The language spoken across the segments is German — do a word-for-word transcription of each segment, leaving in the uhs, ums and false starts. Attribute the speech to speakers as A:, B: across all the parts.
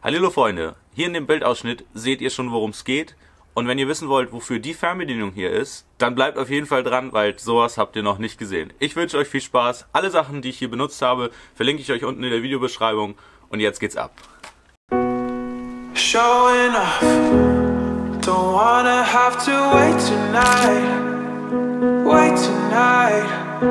A: Hallo Freunde, hier in dem Bildausschnitt seht ihr schon, worum es geht. Und wenn ihr wissen wollt, wofür die Fernbedienung hier ist, dann bleibt auf jeden Fall dran, weil sowas habt ihr noch nicht gesehen. Ich wünsche euch viel Spaß. Alle Sachen, die ich hier benutzt habe, verlinke ich euch unten in der Videobeschreibung. Und jetzt geht's ab.
B: Showing off, don't wanna have to wait tonight, wait tonight.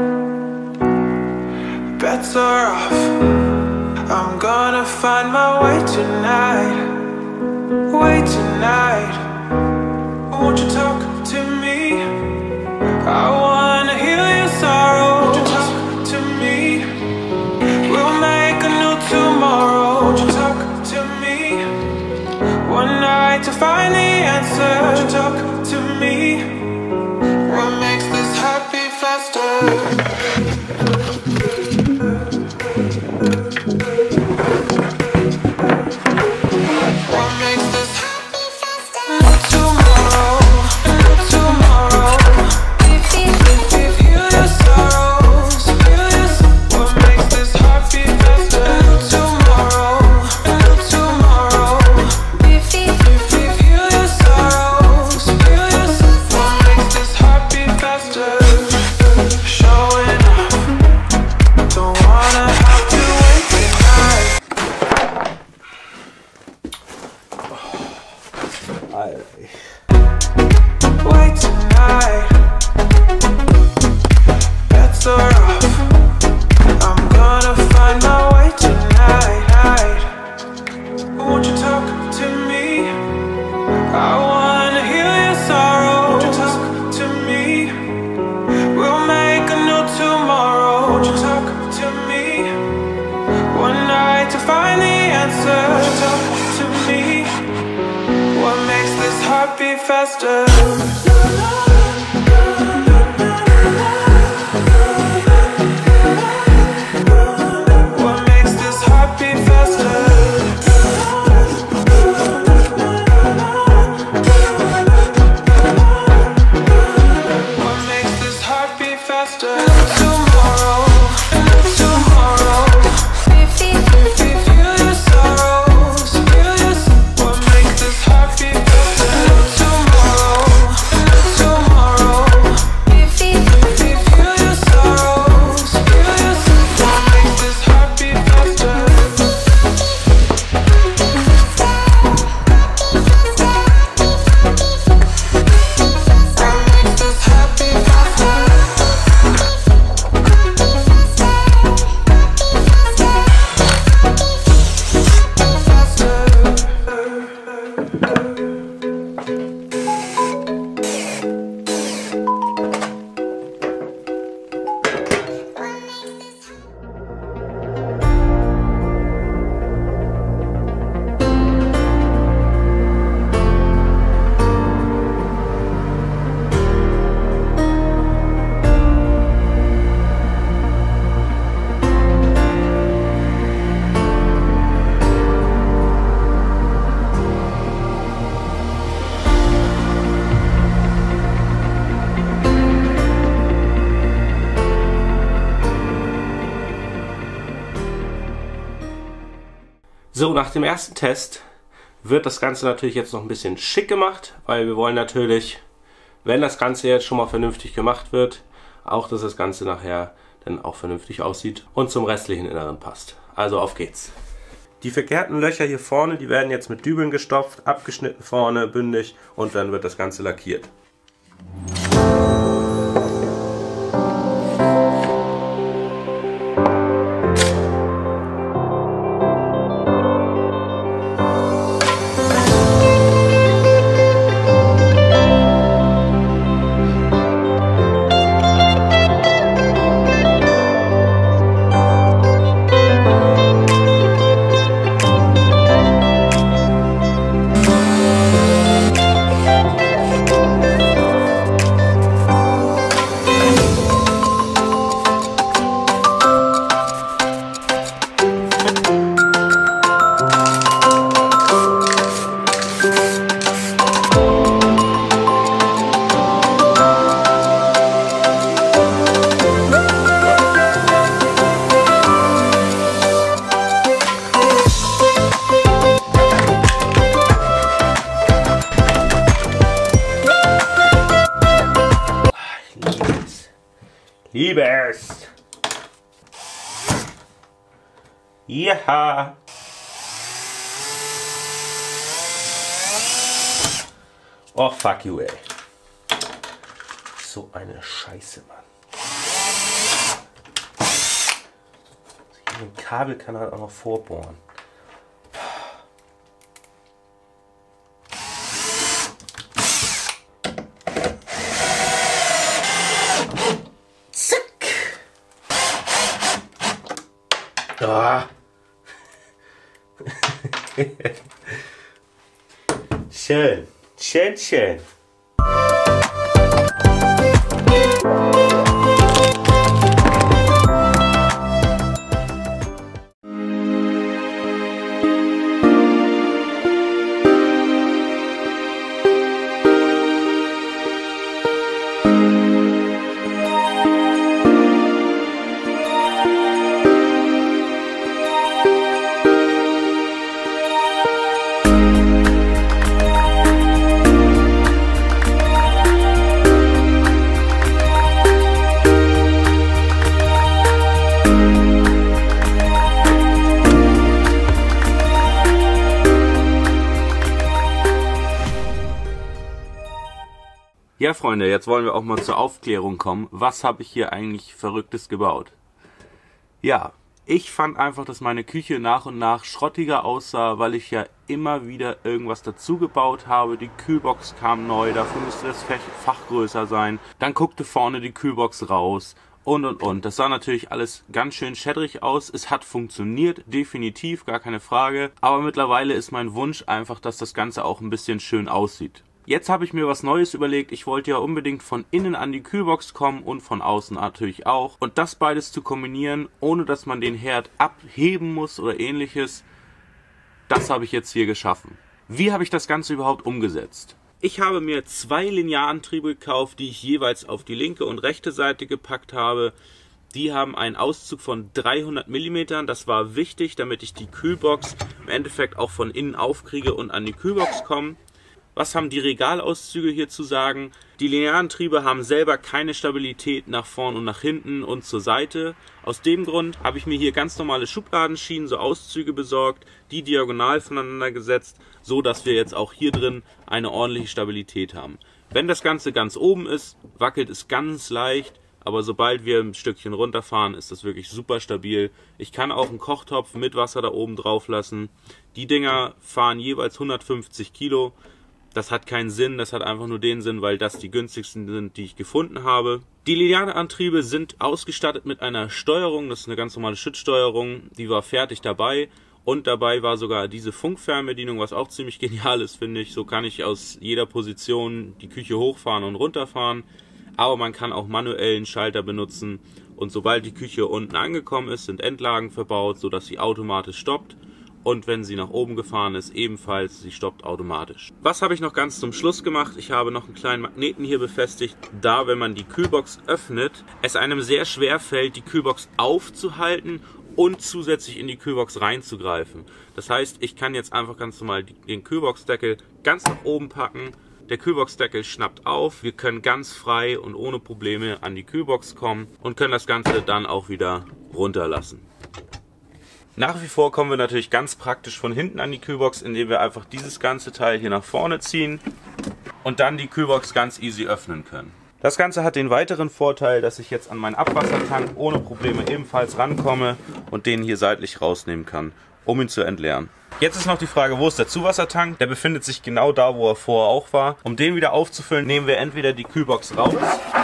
B: Bets are off, I'm gonna find my way tonight, way tonight. Won't you talk to me? I wanna heal your sorrow. Won't you talk to me? We'll make a new tomorrow. Won't you talk to me? One night to find the answer. Won't you talk to me? What makes this happy faster? Wait tonight. Bets are off. I'm gonna find my way tonight. Won't you talk to me? I wanna heal your sorrow. Won't you talk to me? We'll make a new tomorrow. Won't you talk to me? One night to find the answer. Won't you talk to me? What makes this heart beat faster? What makes this heart beat faster? What makes this heart beat faster? Tomorrow, tomorrow. Feel your sorrows, feel your. What makes this heart beat faster? Tomorrow, tomorrow. Feel your sorrows, feel your. What makes this heart beat faster? What makes this heart beat faster?
C: So, nach dem ersten Test wird das Ganze natürlich jetzt noch ein bisschen schick gemacht, weil wir wollen natürlich, wenn das Ganze jetzt schon mal vernünftig gemacht wird, auch, dass das Ganze nachher dann auch vernünftig aussieht und zum restlichen Inneren passt. Also auf geht's. Die verkehrten Löcher hier vorne, die werden jetzt mit Dübeln gestopft, abgeschnitten vorne, bündig und dann wird das Ganze lackiert. liebe es. Ja. Oh, fuck you, ey. So eine Scheiße, Mann. Den Kabel kann er halt auch noch vorbohren. Zack. Ah. Schön, schön, schön.
A: Ja, Freunde, jetzt wollen wir auch mal zur Aufklärung kommen. Was habe ich hier eigentlich Verrücktes gebaut? Ja, ich fand einfach, dass meine Küche nach und nach schrottiger aussah, weil ich ja immer wieder irgendwas dazu gebaut habe. Die Kühlbox kam neu, dafür müsste das Fach größer sein. Dann guckte vorne die Kühlbox raus und und und. Das sah natürlich alles ganz schön schädrig aus. Es hat funktioniert, definitiv, gar keine Frage. Aber mittlerweile ist mein Wunsch einfach, dass das Ganze auch ein bisschen schön aussieht. Jetzt habe ich mir was Neues überlegt. Ich wollte ja unbedingt von innen an die Kühlbox kommen und von außen natürlich auch. Und das beides zu kombinieren, ohne dass man den Herd abheben muss oder ähnliches, das habe ich jetzt hier geschaffen. Wie habe ich das Ganze überhaupt umgesetzt? Ich habe mir zwei Linearantriebe gekauft, die ich jeweils auf die linke und rechte Seite gepackt habe. Die haben einen Auszug von dreihundert Millimeter. Das war wichtig, damit ich die Kühlbox im Endeffekt auch von innen aufkriege und an die Kühlbox komme. Was haben die Regalauszüge hier zu sagen? Die Linearantriebe haben selber keine Stabilität nach vorn und nach hinten und zur Seite. Aus dem Grund habe ich mir hier ganz normale Schubladenschienen, so Auszüge besorgt, die diagonal voneinander gesetzt, so dass wir jetzt auch hier drin eine ordentliche Stabilität haben. Wenn das Ganze ganz oben ist, wackelt es ganz leicht, aber sobald wir ein Stückchen runterfahren, ist das wirklich super stabil. Ich kann auch einen Kochtopf mit Wasser da oben drauf lassen. Die Dinger fahren jeweils hundertfünfzig Kilo. Das hat keinen Sinn, das hat einfach nur den Sinn, weil das die günstigsten sind, die ich gefunden habe. Die Linearantriebe sind ausgestattet mit einer Steuerung, das ist eine ganz normale Schützsteuerung, die war fertig dabei. Und dabei war sogar diese Funkfernbedienung, was auch ziemlich genial ist, finde ich. So kann ich aus jeder Position die Küche hochfahren und runterfahren. Aber man kann auch manuell einen Schalter benutzen. Und sobald die Küche unten angekommen ist, sind Endlagen verbaut, sodass sie automatisch stoppt. Und wenn sie nach oben gefahren ist, ebenfalls, sie stoppt automatisch. Was habe ich noch ganz zum Schluss gemacht? Ich habe noch einen kleinen Magneten hier befestigt, da, wenn man die Kühlbox öffnet, es einem sehr schwer fällt, die Kühlbox aufzuhalten und zusätzlich in die Kühlbox reinzugreifen. Das heißt, ich kann jetzt einfach ganz normal den Kühlboxdeckel ganz nach oben packen. Der Kühlboxdeckel schnappt auf. Wir können ganz frei und ohne Probleme an die Kühlbox kommen und können das Ganze dann auch wieder runterlassen. Nach wie vor kommen wir natürlich ganz praktisch von hinten an die Kühlbox, indem wir einfach dieses ganze Teil hier nach vorne ziehen und dann die Kühlbox ganz easy öffnen können. Das Ganze hat den weiteren Vorteil, dass ich jetzt an meinen Abwassertank ohne Probleme ebenfalls rankomme und den hier seitlich rausnehmen kann, um ihn zu entleeren. Jetzt ist noch die Frage, wo ist der Zuwassertank? Der befindet sich genau da, wo er vorher auch war. Um den wieder aufzufüllen, nehmen wir entweder die Kühlbox raus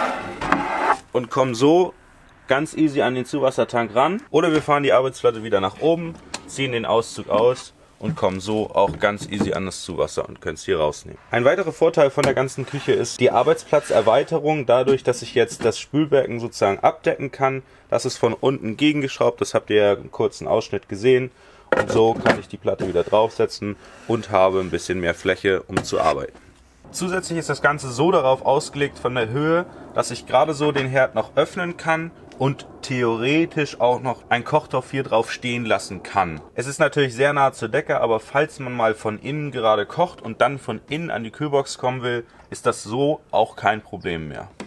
A: und kommen so ganz easy an den Zuwassertank ran, oder wir fahren die Arbeitsplatte wieder nach oben, ziehen den Auszug aus und kommen so auch ganz easy an das Zuwasser und können es hier rausnehmen. Ein weiterer Vorteil von der ganzen Küche ist die Arbeitsplatzerweiterung, dadurch, dass ich jetzt das Spülbecken sozusagen abdecken kann. Das ist von unten gegengeschraubt, das habt ihr ja im kurzen Ausschnitt gesehen. Und so kann ich die Platte wieder draufsetzen und habe ein bisschen mehr Fläche, um zu arbeiten. Zusätzlich ist das Ganze so darauf ausgelegt von der Höhe, dass ich gerade so den Herd noch öffnen kann und theoretisch auch noch ein Kochtopf hier drauf stehen lassen kann. Es ist natürlich sehr nah zur Decke, aber falls man mal von innen gerade kocht und dann von innen an die Kühlbox kommen will, ist das so auch kein Problem mehr.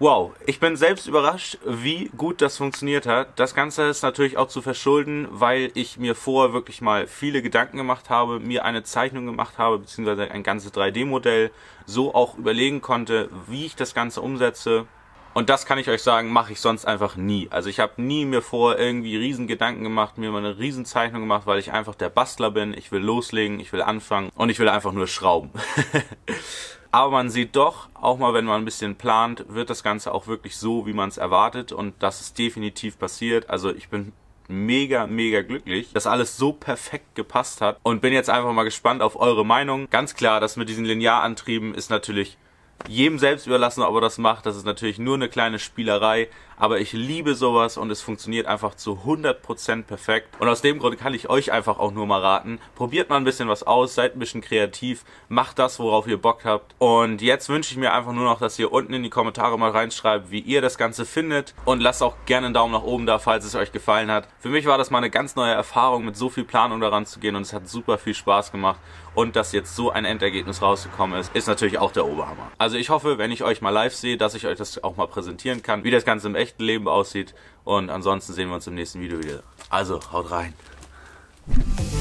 A: Wow, ich bin selbst überrascht, wie gut das funktioniert hat. Das Ganze ist natürlich auch zu verschulden, weil ich mir vorher wirklich mal viele Gedanken gemacht habe, mir eine Zeichnung gemacht habe, beziehungsweise ein ganzes drei D Modell, so auch überlegen konnte, wie ich das Ganze umsetze. Und das kann ich euch sagen, mache ich sonst einfach nie. Also ich habe nie mir vor irgendwie riesen Gedanken gemacht, mir mal eine riesen Zeichnung gemacht, weil ich einfach der Bastler bin. Ich will loslegen, ich will anfangen und ich will einfach nur schrauben. Aber man sieht doch, auch mal wenn man ein bisschen plant, wird das Ganze auch wirklich so, wie man es erwartet. Und das ist definitiv passiert. Also ich bin mega, mega glücklich, dass alles so perfekt gepasst hat. Und bin jetzt einfach mal gespannt auf eure Meinung. Ganz klar, das mit diesen Linearantrieben ist natürlich jedem selbst überlassen, ob er das macht. Das ist natürlich nur eine kleine Spielerei, aber ich liebe sowas und es funktioniert einfach zu hundert Prozent perfekt. Und aus dem Grund kann ich euch einfach auch nur mal raten, probiert mal ein bisschen was aus, seid ein bisschen kreativ, macht das, worauf ihr Bock habt. Und jetzt wünsche ich mir einfach nur noch, dass ihr unten in die Kommentare mal reinschreibt, wie ihr das Ganze findet, und lasst auch gerne einen Daumen nach oben da, falls es euch gefallen hat. Für mich war das mal eine ganz neue Erfahrung, mit so viel Planung daran zu gehen, und es hat super viel Spaß gemacht. Und dass jetzt so ein Endergebnis rausgekommen ist, ist natürlich auch der Oberhammer. Also ich hoffe, wenn ich euch mal live sehe, dass ich euch das auch mal präsentieren kann, wie das Ganze im echten Leben aussieht. Und ansonsten sehen wir uns im nächsten Video wieder. Also, haut rein!